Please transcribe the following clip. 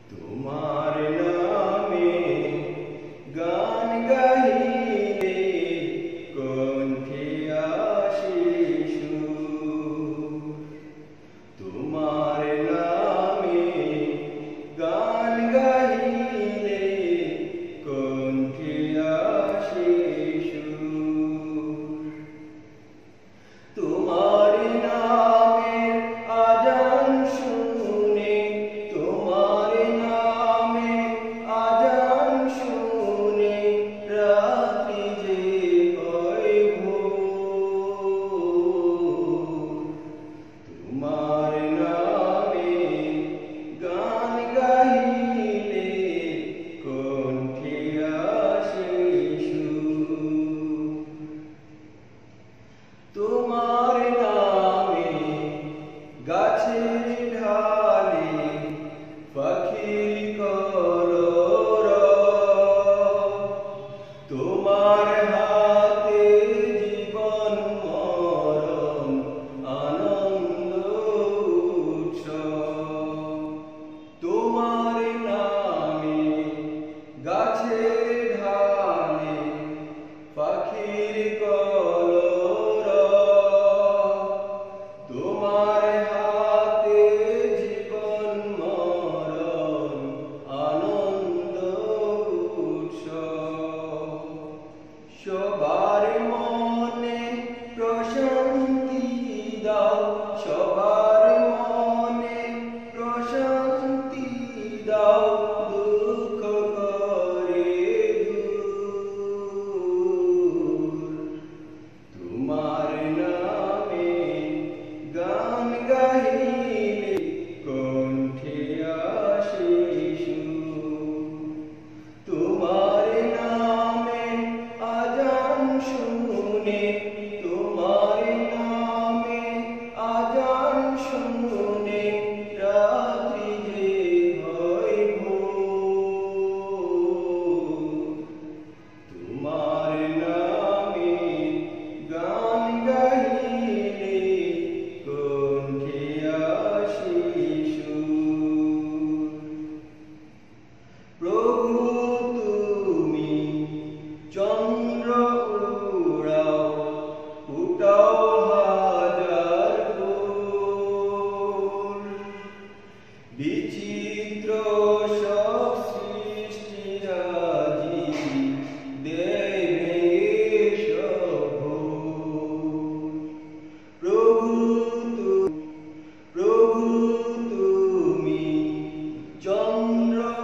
তোমার নামে গান গাহিলে কণ্ঠে আসে সুর। তোমার নামে গান গাহিলে কণ্ঠে আসে সুর। তোমার নামের আজান শুনে, তোমার নামে আজান শুনে রাত্রি যে হয় ভোর। তোমার নামে গান গাহিলে কণ্ঠে আসে সুর। তোমার নামে গাছের ঢালে পাখির কলরব। তোমার হাতে জীবন মরণ আনন্দ উৎসব। তোমার নামে গাছের ঢালে পাখির কলরব। তোমার হাতে জীবন মরণ আনন্দ উৎসব। সবার মনে প্রশান্তি দাও, সবার মনে প্রশান্তি দাও, দুঃখ করে দূর। তোমার নামে গান গাহিলে কণ্ঠে আসে সুর। তোমার নামে আজান শুনে, তোমার নামে আজান শুনে রাত্রি যে হয় ভোর। তোমার নামে গান গাহিলে কণ্ঠে আসে সুর। প্রভু তুমি চন্দ্র উড়াও, ফুটাও হাজার ফুল। বিচিত্র সব সৃষ্টিরাজি দেবে সব ভুল। প্রভু তুমি চন্দ্র